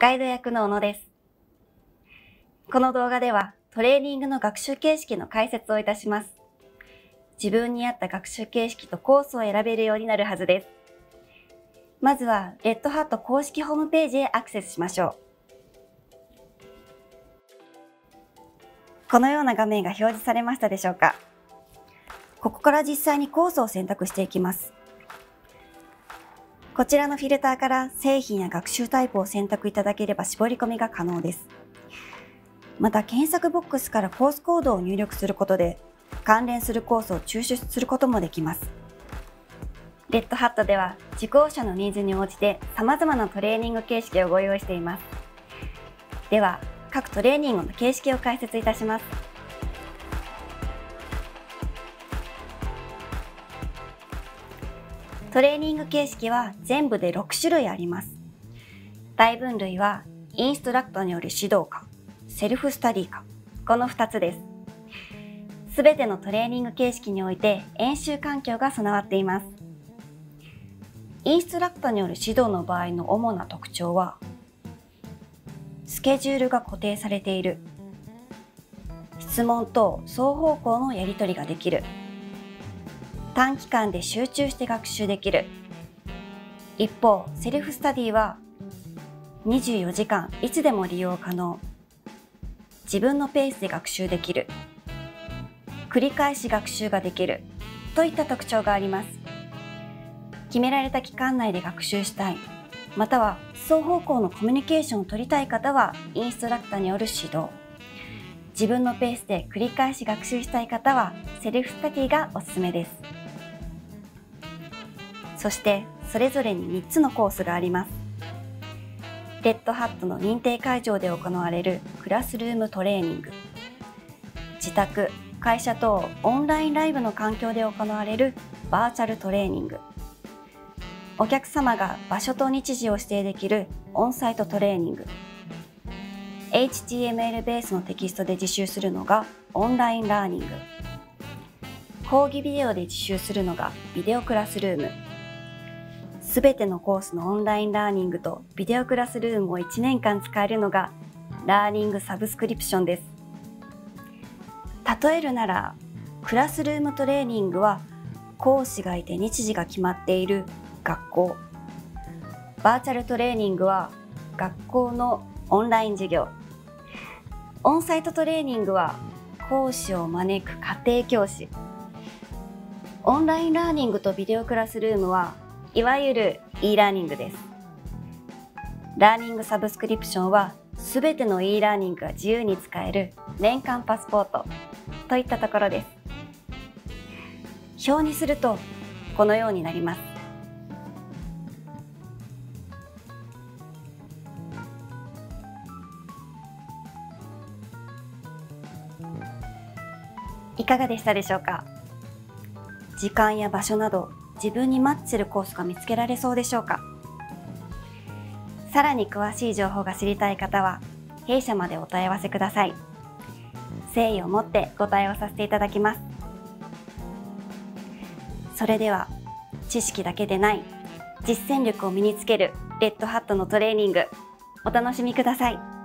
ガイド役の小野です。この動画ではトレーニングの学習形式の解説をいたします。自分に合った学習形式とコースを選べるようになるはずです。まずはレッドハット公式ホームページへアクセスしましょう。このような画面が表示されましたでしょうか。ここから実際にコースを選択していきます。こちらのフィルターから製品や学習タイプを選択いただければ絞り込みが可能です。また検索ボックスからコースコードを入力することで関連するコースを抽出することもできます。レッドハットでは受講者のニーズに応じて様々なトレーニング形式をご用意しています。では各トレーニングの形式を解説いたします。トレーニング形式は全部で6種類あります。大分類はインストラクターによる指導か、セルフスタディか、この2つです。すべてのトレーニング形式において演習環境が備わっています。インストラクターによる指導の場合の主な特徴は、スケジュールが固定されている、質問と双方向のやり取りができる、短期間で集中して学習できる。一方、セルフスタディは24時間いつでも利用可能。自分のペースで学習できる。繰り返し学習ができる。といった特徴があります。決められた期間内で学習したい。または双方向のコミュニケーションを取りたい方はインストラクターによる指導。自分のペースで繰り返し学習したい方はセルフスタディがおすすめです。そしてそれぞれに3つのコースがあります。レッドハットの認定会場で行われるクラスルームトレーニング、自宅、会社等オンラインライブの環境で行われるバーチャルトレーニング、お客様が場所と日時を指定できるオンサイトトレーニング、HTML ベースのテキストで自習するのがオンラインラーニング、講義ビデオで自習するのがビデオクラスルーム。すべてのコースのオンラインラーニングとビデオクラスルームを1年間使えるのがラーニングサブスクリプションです。例えるなら、クラスルームトレーニングは講師がいて日時が決まっている学校。バーチャルトレーニングは学校のオンライン授業。オンサイトトレーニングは講師を招く家庭教師。オンラインラーニングとビデオクラスルームはいわゆる e ラーニングです。ラーニングサブスクリプションはすべての e ラーニングが自由に使える年間パスポートといったところです。表にするとこのようになります。いかがでしたでしょうか。時間や場所など自分にマッチするコースが見つけられそうでしょうか。さらに詳しい情報が知りたい方は弊社までお問い合わせください。誠意を持ってご対応させていただきます。それでは知識だけでない実践力を身につけるレッドハットのトレーニング、お楽しみください。